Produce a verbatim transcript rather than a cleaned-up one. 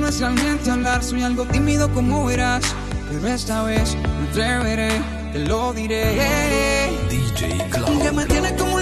no es realmente hablar, soy algo tímido como verás. Pero esta vez me atreveré, te lo diré. D J Cloud. Que me tiene como